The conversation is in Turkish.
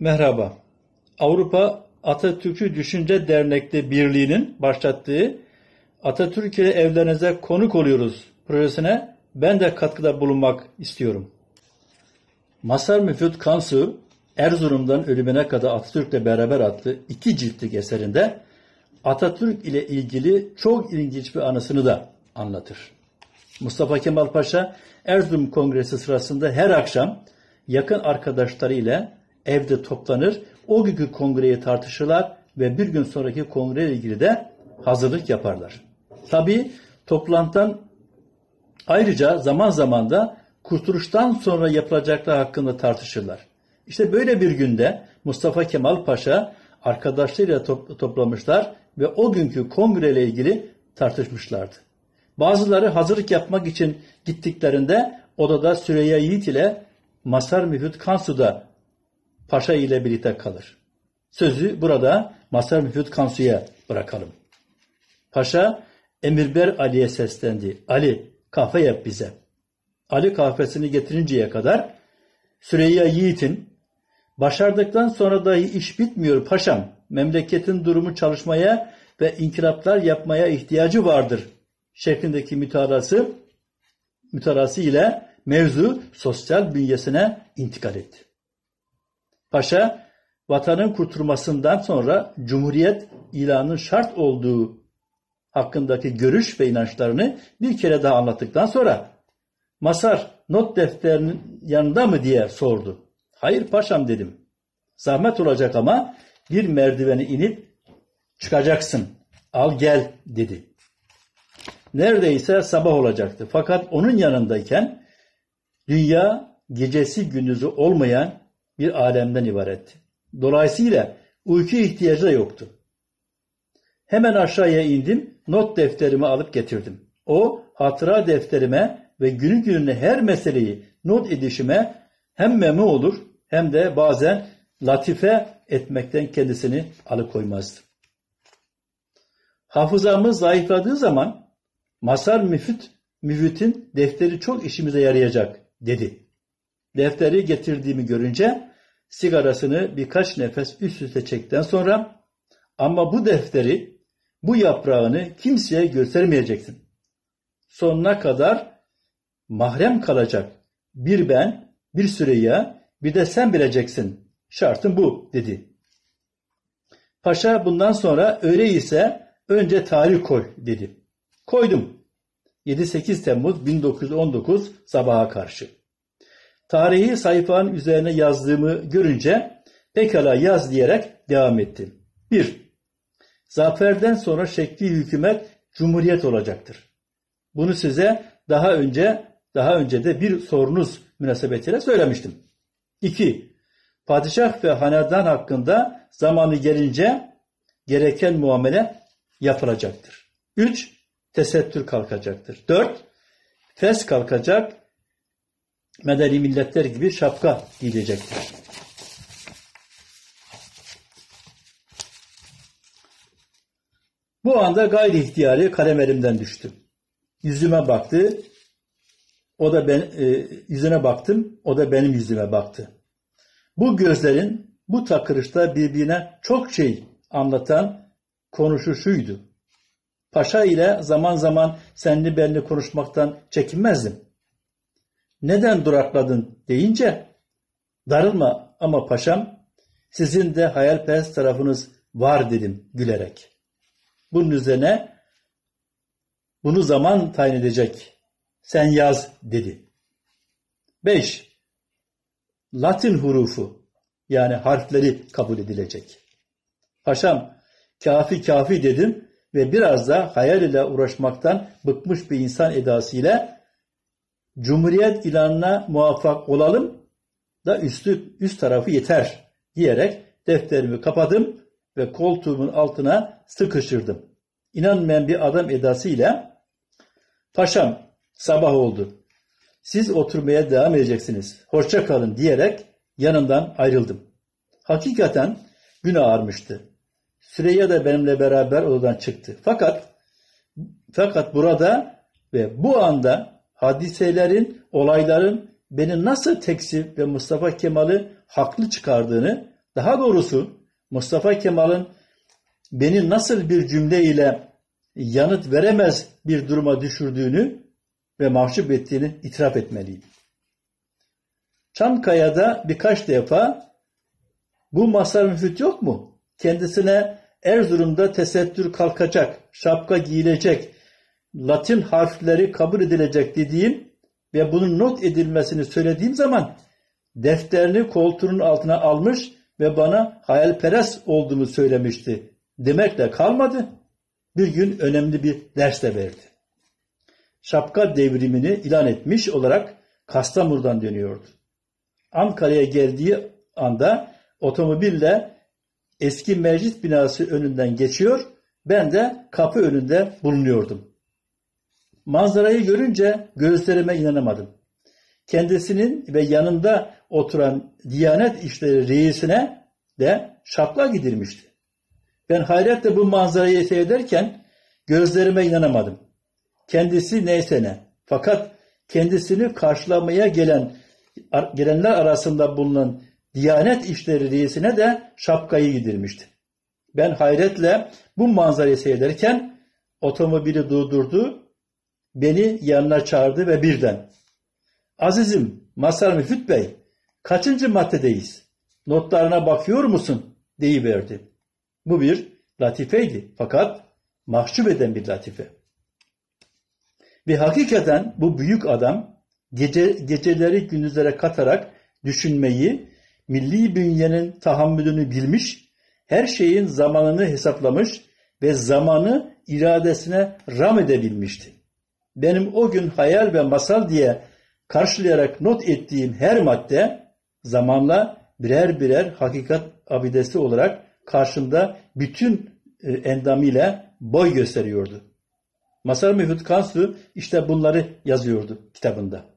Merhaba. Avrupa Atatürkçü Düşünce Dernekli Birliği'nin başlattığı Atatürk ile evlerinize konuk oluyoruz projesine ben de katkıda bulunmak istiyorum. Mazhar Müfit Kansu, Erzurum'dan ölümüne kadar Atatürk'le beraber adlı 2 ciltlik eserinde Atatürk ile ilgili çok ilginç bir anısını da anlatır. Mustafa Kemal Paşa Erzurum Kongresi sırasında her akşam yakın arkadaşları ile evde toplanır, o günkü kongreyi tartışırlar ve bir gün sonraki kongreyle ilgili de hazırlık yaparlar. Tabii toplantıdan ayrıca zaman zaman da kurtuluştan sonra yapılacaklar hakkında tartışırlar. İşte böyle bir günde Mustafa Kemal Paşa arkadaşlarıyla toplamışlar ve o günkü kongreyle ilgili tartışmışlardı. Bazıları hazırlık yapmak için gittiklerinde odada Süreyya Yiğit ile Mazhar Müfit Kansu da Paşa ile birlikte kalır. Sözü burada Mazhar Müfit Kansu'ya bırakalım. Paşa Emirber Ali'ye seslendi. Ali, kahve yap bize. Ali kahvesini getirinceye kadar Süreyya Yiğit'in başardıktan sonra dahi iş bitmiyor paşam. Memleketin durumu çalışmaya ve inkılaplar yapmaya ihtiyacı vardır şeklindeki mütalası ile mevzu sosyal bünyesine intikal etti. Paşa, vatanın kurtulmasından sonra Cumhuriyet ilanının şart olduğu hakkındaki görüş ve inançlarını bir kere daha anlattıktan sonra Mazhar not defterinin yanında mı diye sordu. Hayır paşam dedim. Zahmet olacak ama bir merdiveni inip çıkacaksın. Al gel dedi. Neredeyse sabah olacaktı. Fakat onun yanındayken dünya gecesi gündüzü olmayan bir alemden ibaretti. Dolayısıyla uyku ihtiyacı da yoktu. Hemen aşağıya indim, not defterimi alıp getirdim. O hatıra defterime ve günü gününe her meseleyi not edişime hem memnun olur hem de bazen latife etmekten kendisini alıkoymazdı. Hafızamız zayıfladığı zaman Mazhar Müfit'in defteri çok işimize yarayacak dedi. Defteri getirdiğimi görünce sigarasını birkaç nefes üst üste çektikten sonra ama bu defteri, bu yaprağını kimseye göstermeyeceksin. Sonuna kadar mahrem kalacak. Bir ben, bir Süreyya, bir de sen bileceksin. Şartım bu dedi. Paşa bundan sonra öyleyse önce tarih koy dedi. Koydum. 7-8 Temmuz 1919 sabaha karşı. Tarihi sayfanın üzerine yazdığımı görünce pekala yaz diyerek devam ettim. 1. Zaferden sonra şekli hükümet cumhuriyet olacaktır. Bunu size daha önce de bir sorunuz münasebetiyle söylemiştim. 2. Padişah ve hanedan hakkında zamanı gelince gereken muamele yapılacaktır. 3. Tesettür kalkacaktır. 4. Fes kalkacak, medeni milletler gibi şapka giyilecektir. Bu anda gayri ihtiyari kalem elimden düştü. Yüzüme baktı. Yüzüne baktım. O da benim yüzüme baktı. Bu gözlerin bu takırışta birbirine çok şey anlatan konuşuşuydu. Paşa ile zaman zaman senli benli konuşmaktan çekinmezdim. Neden durakladın deyince darılma ama paşam sizin de hayalperest tarafınız var dedim gülerek. Bunun üzerine bunu zaman tayin edecek. Sen yaz dedi. 5. Latin hurufu yani harfleri kabul edilecek. Paşam kafi dedim ve biraz da hayal ile uğraşmaktan bıkmış bir insan edasıyla Cumhuriyet ilanına muvaffak olalım da üst tarafı yeter diyerek defterimi kapadım ve koltuğumun altına sıkıştırdım. İnanmayan bir adam edasıyla paşam sabah oldu. Siz oturmaya devam edeceksiniz. Hoşça kalın diyerek yanından ayrıldım. Hakikaten gün ağarmıştı. Süreyya da benimle beraber odadan çıktı. Fakat burada ve bu anda olayların beni nasıl tekzip ve Mustafa Kemal'i haklı çıkardığını Daha doğrusu Mustafa Kemal'in beni nasıl bir cümle ile yanıt veremez bir duruma düşürdüğünü ve mahcup ettiğini itiraf etmeliyim. Çankaya'da birkaç defa bu Mazhar Müfit yok mu? Kendisine Erzurum'da tesettür kalkacak, şapka giyilecek, Latin harfleri kabul edilecek dediğim ve bunun not edilmesini söylediğim zaman defterini koltuğunun altına almış ve bana hayalperest olduğumu söylemişti. Demekle kalmadı. Bir gün önemli bir ders de verdi. Şapka devrimini ilan etmiş olarak Kastamonu'dan dönüyordu. Ankara'ya geldiği anda otomobille eski meclis binası önünden geçiyor, ben de kapı önünde bulunuyordum. Manzarayı görünce gözlerime inanamadım. Kendisinin ve yanında oturan Diyanet İşleri reisine de şapka giydirmişti. Ben hayretle bu manzarayı seyrederken gözlerime inanamadım. Kendisi neyse ne. Fakat kendisini karşılamaya gelenler arasında bulunan Diyanet İşleri reisine de şapkayı giydirmişti. Ben hayretle bu manzarayı seyrederken otomobili durdurdu, beni yanına çağırdı ve birden "Azizim Mazhar Müfit Bey, kaçıncı maddedeyiz? Notlarına bakıyor musun?" deyiverdi. Bu bir latifeydi fakat mahcup eden bir latife. Ve hakikaten bu büyük adam geceleri gündüzlere katarak düşünmeyi, milli bünyenin tahammülünü bilmiş, her şeyin zamanını hesaplamış ve zamanı iradesine ram edebilmişti. Benim o gün hayal ve masal diye karşılayarak not ettiğim her madde zamanla birer birer hakikat abidesi olarak karşımda bütün endamıyla boy gösteriyordu. Mazhar Müfit Kansu işte bunları yazıyordu kitabında.